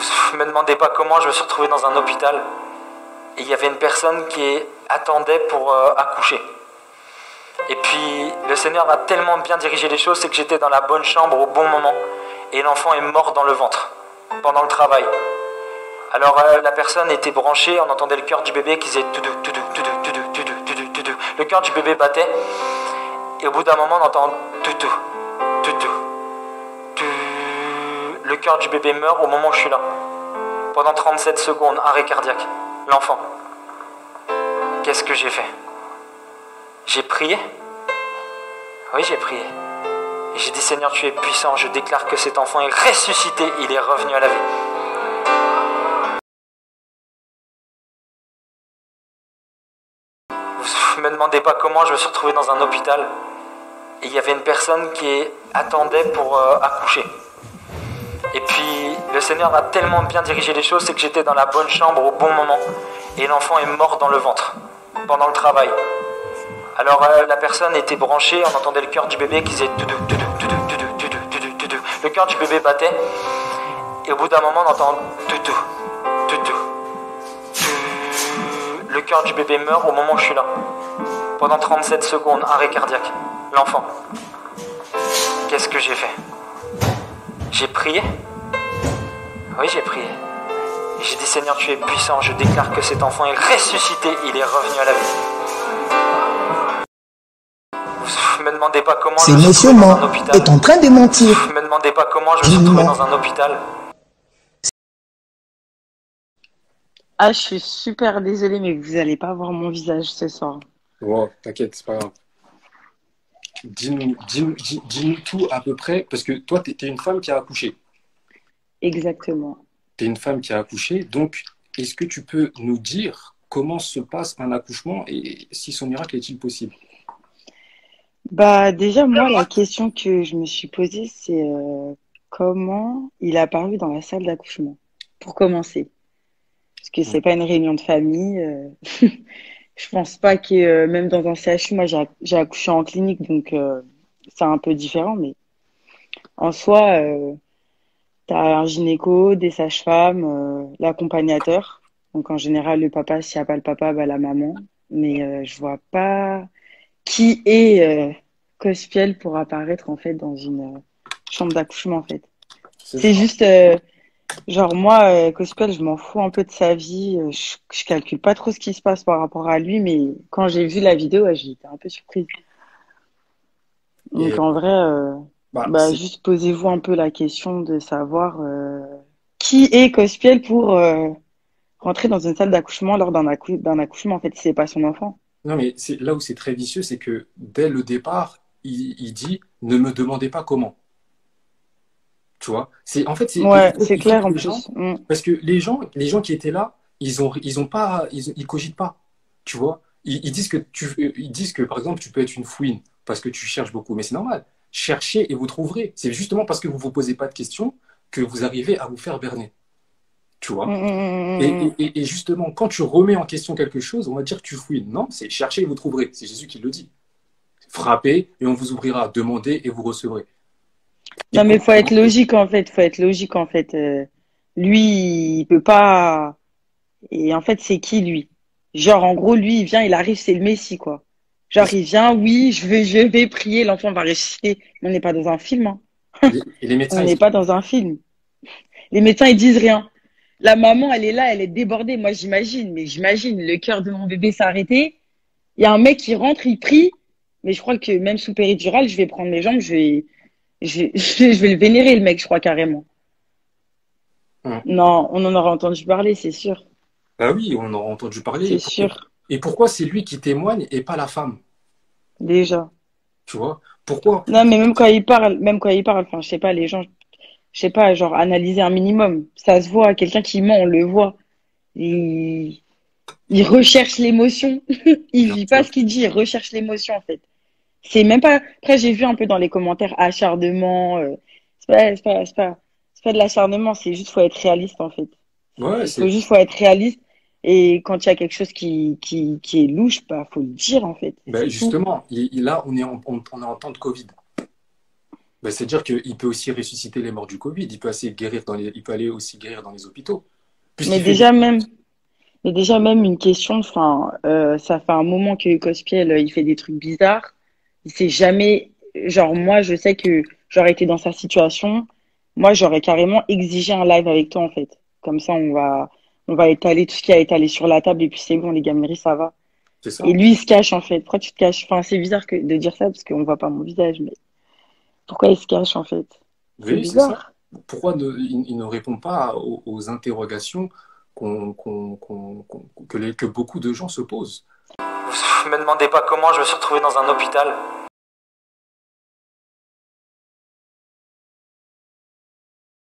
Vous me demandez pas comment je me suis retrouvé dans un hôpital et il y avait une personne qui attendait pour accoucher. Et puis le Seigneur a tellement bien dirigé les choses, c'est que j'étais dans la bonne chambre au bon moment et l'enfant est mort dans le ventre pendant le travail. Alors la personne était branchée, on entendait le cœur du bébé qui faisait tout-dou, tout-dou, tout-dou, tout-dou, tout-dou, tout-dou, tout-dou. Le cœur du bébé battait et au bout d'un moment on entend tout-dou, tout-dou, tout. Le cœur du bébé meurt au moment où je suis là. Pendant 37 secondes, arrêt cardiaque. L'enfant. Qu'est-ce que j'ai fait? J'ai prié? Oui, j'ai prié. Et j'ai dit, Seigneur, tu es puissant, je déclare que cet enfant est ressuscité, il est revenu à la vie. Vous me demandez pas comment je me suis retrouvé dans un hôpital et il y avait une personne qui attendait pour accoucher. Et puis le Seigneur a tellement bien dirigé les choses, c'est que j'étais dans la bonne chambre au bon moment et l'enfant est mort dans le ventre pendant le travail. Alors la personne était branchée, on entendait le cœur du bébé qui faisait tout-dou, tout-dou, tout-dou, tout-dou, tout-dou, tout-dou, tout-dou. Le cœur du bébé battait et au bout d'un moment on entend tout-dou, tout-dou, tout. Le cœur du bébé meurt au moment où je suis là. Pendant 37 secondes, arrêt cardiaque. L'enfant. Qu'est-ce que j'ai fait? J'ai prié? Oui, j'ai prié. Et j'ai dit, Seigneur, tu es puissant, je déclare que cet enfant est ressuscité, il est revenu à la vie. Vous me demandez pas comment Ce je me suis monsieur retrouvé dans un ment hôpital. est en train de mentir. Vous me demandez pas comment je me suis retrouvé dans un hôpital. Ah, je suis super désolée, mais vous allez pas voir mon visage ce soir. Wow, t'inquiète, c'est pas grave. Dis-nous tout à peu près, parce que toi, t'es une femme qui a accouché. Exactement. T'es une femme qui a accouché, donc est-ce que tu peux nous dire comment se passe un accouchement et si son miracle est-il possible? Bah, déjà, moi, la question que je me suis posée, c'est comment il est apparu dans la salle d'accouchement, pour commencer. Parce que c'est pas une réunion de famille. Je pense pas que, même dans un CHU, moi, j'ai accouché en clinique, donc c'est un peu différent, mais en soi, t'as un gynéco, des sages-femmes, l'accompagnateur. Donc en général, le papa, s'il n'y a pas le papa, bah, la maman. Mais je vois pas qui est Cospiel pour apparaître en fait dans une chambre d'accouchement en fait. C'est juste genre moi Cospiel, je m'en fous un peu de sa vie, je calcule pas trop ce qui se passe par rapport à lui, mais quand j'ai vu la vidéo, ouais, j'ai été un peu surprise. Donc Et, en vrai bah juste posez-vous un peu la question de savoir qui est Cospiel pour rentrer dans une salle d'accouchement lors d'un accouchement en fait, si c'est pas son enfant. Non, mais c'est là où c'est très vicieux, c'est que dès le départ, il dit ne me demandez pas comment. Tu vois, en fait, Ouais, c'est il faut clair que en les gens, plus. parce que les gens qui étaient là, ils cogitent pas. Tu vois, ils disent que par exemple, tu peux être une fouine parce que tu cherches beaucoup, mais c'est normal. Cherchez et vous trouverez. C'est justement parce que vous vous posez pas de questions que vous arrivez à vous faire berner. Tu vois. Et justement, quand tu remets en question quelque chose, on va dire que tu fouines. Non, c'est chercher et vous trouverez. C'est Jésus qui le dit. Frappez et on vous ouvrira. Demandez et vous recevrez. Et Non, mais faut être logique en fait. Faut être logique en fait. Lui, il peut pas. Et en fait, c'est qui lui? Genre, en gros, lui, il vient, il arrive, c'est le Messie quoi. Genre, il vient, oui, je vais prier, l'enfant va ressusciter. On n'est pas dans un film, hein. et les médecins, On n'est pas dans un film. Les médecins, ils disent rien. La maman, elle est là, elle est débordée. Moi, j'imagine, mais j'imagine, le cœur de mon bébé s'est arrêté. Il y a un mec qui rentre, il prie. Mais je crois que même sous péridurale, je vais prendre mes jambes, je vais le vénérer, le mec, je crois carrément. Non, on en aura entendu parler, c'est sûr. Ah oui, on en a entendu parler. C'est sûr. Et pourquoi c'est lui qui témoigne et pas la femme? Déjà. Tu vois? Pourquoi? Non, mais même quand il parle, enfin, je sais pas, les gens, je sais pas, genre, analyser un minimum. Ça se voit, quelqu'un qui ment, on le voit. Il, il recherche l'émotion. Il vit pas ce qu'il dit, il recherche l'émotion, en fait. C'est même pas. Après, j'ai vu un peu dans les commentaires acharnement. C'est pas de l'acharnement, c'est juste faut être réaliste en fait. Ouais, Faut être réaliste. Et quand il y a quelque chose qui est louche, bah faut le dire en fait. Ben C'est tout. justement, là, on est en temps de Covid. Ben, c'est-à-dire qu'il peut aussi ressusciter les morts du Covid, il peut aller aussi guérir dans les hôpitaux. Mais Puisqu'il fait des... déjà même, mais déjà même une question, enfin, ça fait un moment que Cospiel, il fait des trucs bizarres. Il s'est jamais, genre moi, je sais que j'aurais été dans sa situation. Moi, j'aurais carrément exigé un live avec toi en fait. Comme ça, on va étaler tout ce qui a étalé sur la table et puis c'est bon, les gamineries, ça va. C'est Et ça. lui, il se cache en fait. Pourquoi tu te caches? Enfin, c'est bizarre de dire ça parce qu'on voit pas mon visage, mais pourquoi il se cache en fait? C'est Oui, c'est ça. bizarre. Pourquoi il ne répond pas aux interrogations que beaucoup de gens se posent? Vous me demandez pas comment je me suis retrouvé dans un hôpital